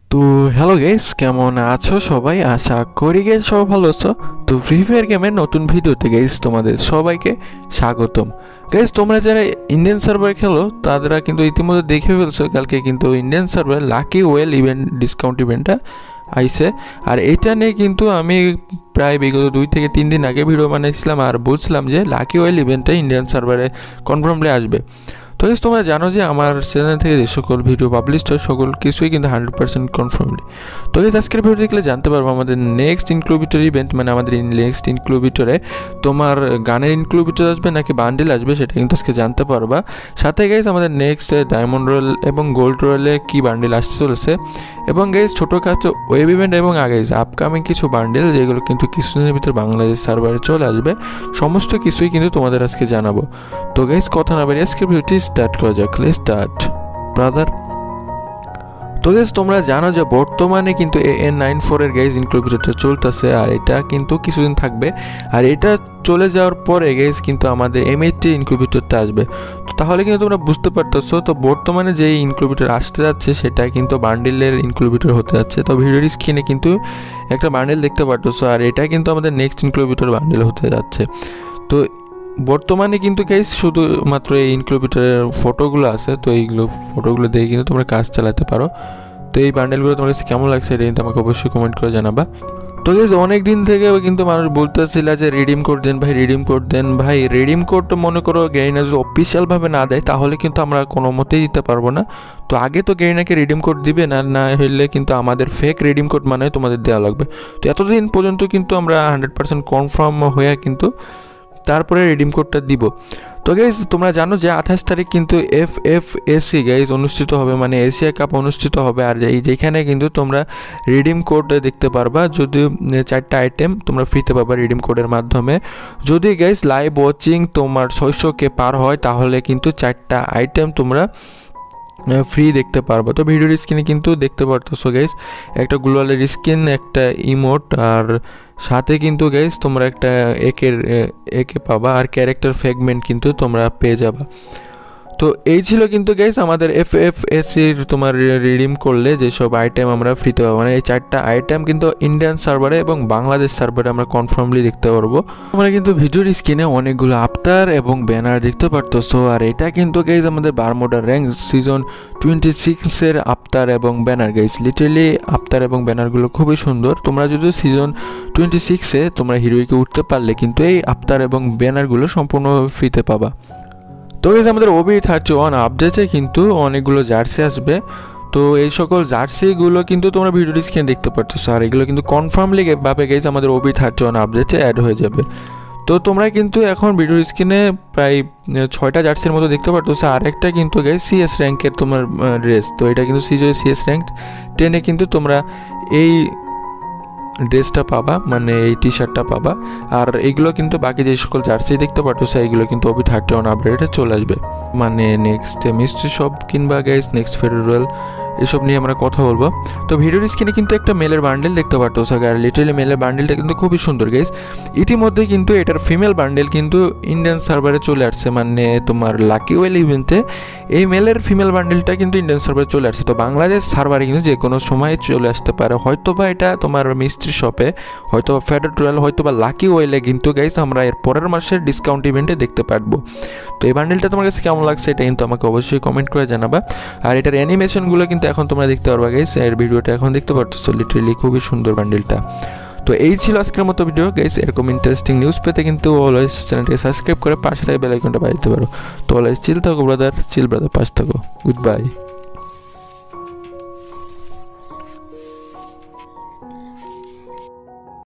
তো hello guys, কেমন আছো সবাই? আশা করি গাইস সবাই ভালো আছো। তো ফ্রি ফায়ার গেমের নতুন ভিডিওতে গাইস তোমাদের সবাইকে স্বাগতম। গাইস, তোমরা যারা ইন্ডিয়ান সার্ভার খেলো তারা কিন্তু ইতিমধ্যে দেখে ফেলছো, কালকে কিন্তু Indian server lucky wheel event discount ইভেন্টটা আইছে। আর এটা নিয়ে কিন্তু আমি প্রায় বিগত 2 থেকে 3 দিন আগে ভিডিও বানিয়েছিলাম আর বলছিলাম যে লাকি ওয়েল ইভেন্টটা ইন্ডিয়ান সার্ভারে কনফার্মলি আসবে। তো গাইস, তোমরা জানো যে আমার চ্যানেল থেকে যে সকল ভিডিও পাবলিশ হয় সকল কিছুই কিন্তু 100% কনফার্মলি। তো গাইস, আজকের ভিডিও দেখলে জানতে পারবো আমাদের নেক্সট ইনক্লুবিটর ইভেন্ট, মানে আমাদের নেক্সট ইনক্লুবিটরে তোমার গানের ইনক্লুবিটর আসবে নাকি বান্ডিল আসবে সেটা কিন্তু আজকে জানতে পারবা। সাথে গাইস আমাদের নেক্সট ডায়মন্ড রয়্যাল এবং গোল্ড রয়্যালে কী বান্ডিল আসতে চলেছে, এবং গাইস ছোটোখাটো ওয়েব ইভেন্ট এবং আগে আপকামিং কিছু বান্ডিল যেগুলো কিন্তু কিছুদিনের ভিতরে বাংলাদেশ সার্ভারে চলে আসবে, সমস্ত কিছুই কিন্তু তোমাদের আজকে জানাবো। তো গাইস, কথা না বাড়িয়ে আজকে ভিডিওটি স্টার্ট করা যাক। Let's start brother. তো গাইস, তোমরা জানো যে বর্তমানে কিন্তু AN94 এর গাইস ইনক্লুবিটরটা চলতেছে আর এটা কিন্তু কিছুদিন থাকবে। আর এটা চলে যাওয়ার পরে গাইস কিন্তু আমাদের M80 ইনক্লুবিটরটা আসবে। তো তাহলে কিন্তু তোমরা বুঝতে পারতেছো, তো বর্তমানে যে ইনক্লুবিটর আসতে যাচ্ছে সেটা কিন্তু বান্ডিলের ইনক্লুবিটর হতে যাচ্ছে। তো ভিডিওর স্ক্রিনে কিন্তু একটা বান্ডিল দেখতে পারতেছো আর এটা কিন্তু আমাদের নেক্সট ইনক্লুবিটর বান্ডিল হতে যাচ্ছে। তো বর্তমানে কিন্তু গাইস শুধুমাত্র এই ইনক্লুবিটরের ফটোগুলো আছে, তো এইগুলো ফটোগুলো দেখে কিন্তু তোমরা কাজ চালাতে পারো। তো এই বান্ডেলগুলো তোমার কাছে কেমন লাগছে এটা কিন্তু আমাকে অবশ্যই কমেন্ট করে জানাবা। তো গাইস, অনেক দিন থেকে কিন্তু মানুষ বলতেছিল যে রিডিম কোড দেন ভাই, রিডিম কোড দেন ভাই। রিডিম কোড মনে করো গেরিনা যদি অফিসিয়ালভাবে না দেয় তাহলে কিন্তু আমরা কোনো মতেই দিতে পারবো না। তো আগে তো গেরিনাকে রিডিম কোড দিবে, না হলে কিন্তু আমাদের ফেক রিডিম কোড মানে তোমাদের দেওয়া লাগবে। তো এতদিন পর্যন্ত কিন্তু আমরা 100% কনফার্ম হয়ে কিন্তু তারপরে রিডিম কোডটা দিব। তো গাইজ, তোমরা জানো যে 28 তারিখ কিন্তু FFAC গাইজ অনুষ্ঠিত হবে, মানে এশিয়া কাপ অনুষ্ঠিত হবে। আর যেখানে কিন্তু তোমরা রিডিম কোড দেখতে পারবা, যদি 4টা আইটেম তোমরা ফ্রিতে পাবা রিডিম কোডের মাধ্যমে। যদি গাইজ লাইভ ওয়াচিং তোমার 600K পার হয় তাহলে কিন্তু 4টা আইটেম তোমরা ফ্রি দেখতে পারবো। তো ভিডিওর স্ক্রিনে কিন্তু দেখতে পারতেছো গাইজ একটা গ্লোয়ালের স্কিন, একটা ইমোট, আর সাথে কিন্তু গাইজ তোমরা একটা একে পাবা আর ক্যারেক্টার ফ্র্যাগমেন্ট কিন্তু তোমরা পেয়ে যাবা। তো এই ছিল কিন্তু গাইস আমাদের FFACর তোমার রিডিম করলে যেসব আইটেম আমরা ফ্রিতে পাবো, মানে এই 4টা আইটেম কিন্তু ইন্ডিয়ান সার্ভারে এবং বাংলাদেশ সার্ভারে আমরা কনফার্মলি দেখতে পারবো। আমরা কিন্তু ভিডিওর স্ক্রিনে অনেকগুলো আফতার এবং ব্যানার দেখতে পারতেছো, আর এটা কিন্তু গাইস আমাদের বারমুডা র্যাঙ্ক সিজন 26-এর আফতার এবং ব্যানার গাইস। লিটারালি আফতার এবং ব্যানারগুলো খুবই সুন্দর। তোমরা যদি সিজন 26-এ তোমরা হিরোইকে উঠতে পারলে কিন্তু এই আফতার এবং ব্যানারগুলো সম্পূর্ণ ফ্রিতে পাবা। তো গাইস, আমাদের OB31 আপডেটে কিন্তু অনেকগুলো জার্সি আসবে। তো এই সকল জার্সিগুলো কিন্তু তোমরা ভিডিও স্ক্রিনে দেখতে পারতেছো, আর এগুলো কিন্তু কনফার্মলি ভাবে গাইস আমাদের OB31 আপডেটে অ্যাড হয়ে যাবে। তো তোমরা কিন্তু এখন ভিডিও স্ক্রিনে প্রায় 6টা জার্সির মতো দেখতে পারতেছো। আর একটা কিন্তু গাইস CS র্যাঙ্কের তোমার ড্রেস, তো এটা কিন্তু CS র্যাঙ্ক 10-এ কিন্তু তোমরা এই ড্রেসটা পাবা, মানে এই টি শার্টটা পাবা। আর এইগুলো কিন্তু বাকি যে সকল জার্সি দেখতে পাচ্ছ এইগুলো কিন্তু OB31 আপডেটে চলে আসবে, মানে নেক্সট মিস্ট্রি শপ কিংবা গাইস নেক্সট ফেডারেল এসব নিয়ে আমরা কথা বলবো। তো ভিডিওর স্ক্রিনে কিন্তু একটা মেলের বান্ডেল দেখতে পাচ্ছ, আর লিটারালি মেলের বান্ডেলটা কিন্তু খুবই সুন্দর গাইস। ইতিমধ্যে কিন্তু এটার ফিমেল বান্ডেল কিন্তু ইন্ডিয়ান সার্ভারে চলে আসছে, মানে তোমার লাকি ওয়েল ইভেন্টে এই মেলের ফিমেল বান্ডেলটা কিন্তু ইন্ডিয়ান সার্ভারে চলে আসছে। তো বাংলাদেশ সার্ভারে কিন্তু যে কোনো সময় চলে আসতে পারে, হয়তো বা এটা তোমার মিস্ট্রি শপে, হয়তো বা ফেডারেল, হয়তো বা লাকি ওয়েলে কিন্তু গাইস আমরা এর পরের মাসের ডিসকাউন্ট ইভেন্টে দেখতে পারবো। তো এই বান্ডেলটা তোমার কাছে কেমন লাগছে এটা কিন্তু আমাকে অবশ্যই কমেন্ট করে জানাবা। আর এটার অ্যানিমেশনগুলো কিন্তু এখন তোমরা দেখতে পারবা গাইস, এর ভিডিওটা এখন দেখতে পারতেছো। লিটারালি খুবই সুন্দর বান্ডেলটা। তো এই ছিল আজকের মতো ভিডিও গাইস। এরকম ইন্টারেস্টিং নিউজ পেতে কিন্তু অলওয়েজ চ্যানেলটাকে সাবস্ক্রাইব করে পাশে থেকে বেল আইকনটা বাজিয়ে দিতে পারো। তো অলওয়েজ চিল থাকো ব্রাদার, পাশে থাকো। Good by.